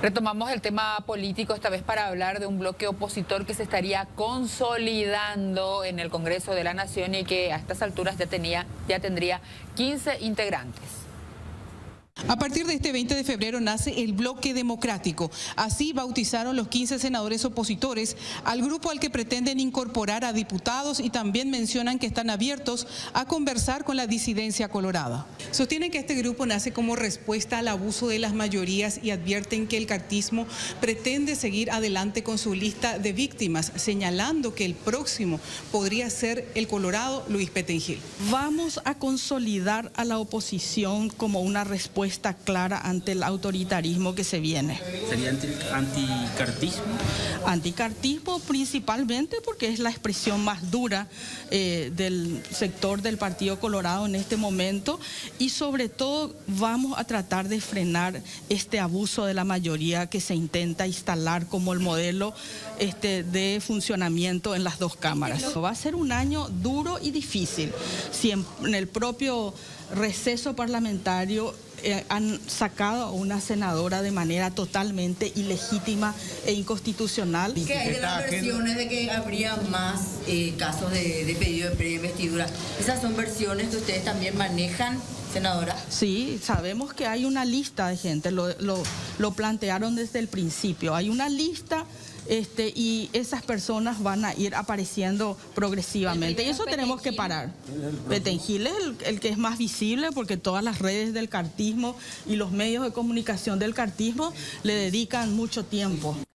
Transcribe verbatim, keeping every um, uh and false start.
Retomamos el tema político, esta vez para hablar de un bloque opositor que se estaría consolidando en el Congreso de la Nación y que a estas alturas ya, tenía, ya tendría quince integrantes. A partir de este veinte de febrero nace el Bloque Democrático. Así bautizaron los quince senadores opositores al grupo al que pretenden incorporar a diputados y también mencionan que están abiertos a conversar con la disidencia colorada. Sostienen que este grupo nace como respuesta al abuso de las mayorías y advierten que el cartismo pretende seguir adelante con su lista de víctimas, señalando que el próximo podría ser el colorado Luis Petengil. Vamos a consolidar a la oposición como una respuesta clara ante el autoritarismo que se viene. ¿Sería anti, anticartismo? Anticartismo principalmente porque es la expresión más dura eh, del sector del Partido Colorado en este momento, y sobre todo vamos a tratar de frenar este abuso de la mayoría que se intenta instalar como el modelo este, de funcionamiento en las dos cámaras. Va a ser un año duro y difícil. Si en, en el propio receso parlamentario Eh, han sacado a una senadora de manera totalmente ilegítima e inconstitucional. Que hay de las versiones de que habría más eh, casos de, de pedido de preinvestidura. ¿Esas son versiones que ustedes también manejan, senadora? Sí, sabemos que hay una lista de gente, lo, lo, lo plantearon desde el principio. Hay una lista este, y esas personas van a ir apareciendo progresivamente. Y eso tenemos que parar. Petengil es el, el que es más visible porque todas las redes del cartismo y los medios de comunicación del cartismo le dedican mucho tiempo.